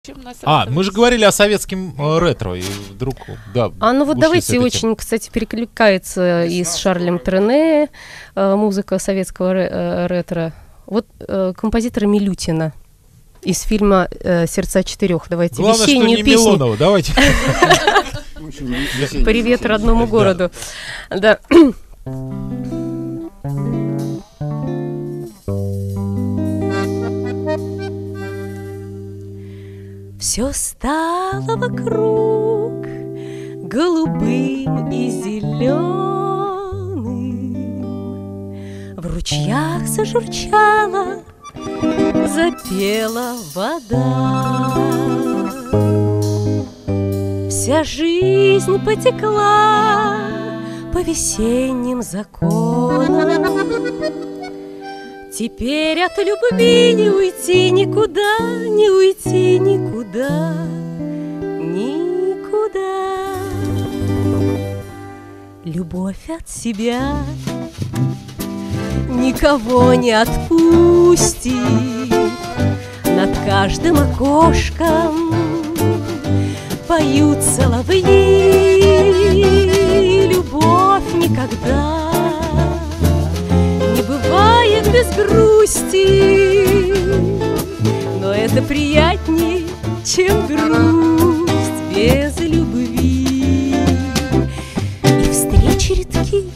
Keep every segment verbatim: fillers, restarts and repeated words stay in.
А, мы же говорили о советском э, ретро, и вдруг, да. А, ну вот давайте, очень, кстати, перекликается и с Шарлем Трене э, музыка советского ре- ретро. Вот э, композитора Милютина из фильма э, «Сердца четырех». Давайте главное, весеннюю что не песню. Милонова, давайте. Привет родному городу. Да. Все стало вокруг голубым и зеленым, в ручьях зажурчала, запела вода. Вся жизнь потекла по весенним законам. Теперь от любви не уйти никуда, не уйти никуда, никуда. Любовь от себя никого не отпустит. Над каждым окошком поют соловьи. Любовь никогда не бывает без грусти, но это приятней, чем грусть без любви. И встречи редки,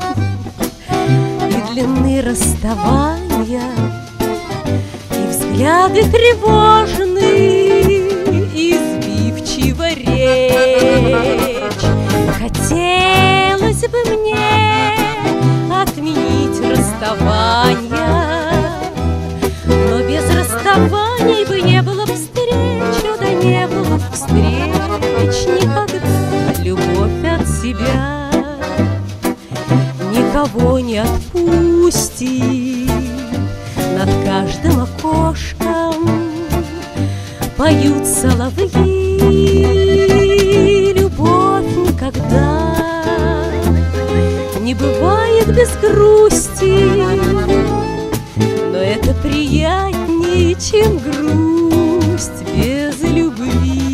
и длинны расставания, и взгляды тревожны, и сбивчива речь. Хотелось бы мне отменить расставания, но без расставаний бы не было встреч, да не было встреч никогда. Любовь от себя никого не отпустит. Над каждым окошком поют соловьи. Любовь никогда не бывает без грусти, но это приятнее, чем грусть без любви.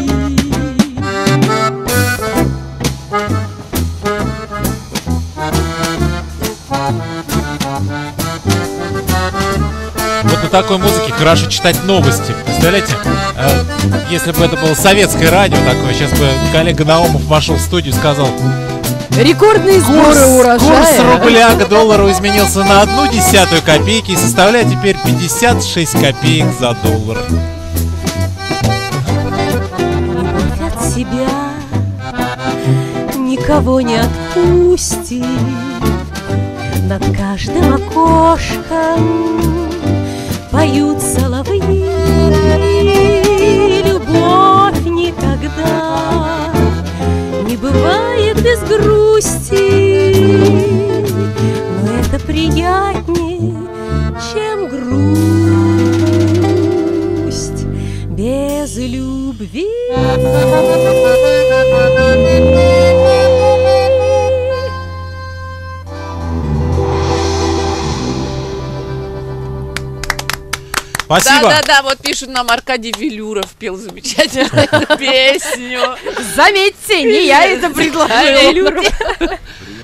Вот на такой музыке хорошо читать новости. Представляете, э, если бы это было советское радио такое, сейчас бы коллега Наумов вошел в студию и сказал: рекордные сборы курс, урожая. Курс рубля к доллару изменился на одну десятую копейки и составляет теперь пятьдесят шесть копеек за доллар. Любовь от себя никого не отпустит. Над каждым окошком поют соловьи. Любовь никогда не бывает без грусти, но это приятнее, чем грусть без любви. Спасибо. Да-да-да, вот пишут нам, Аркадий Велюров пел замечательную песню. Заметьте, не я это предложила.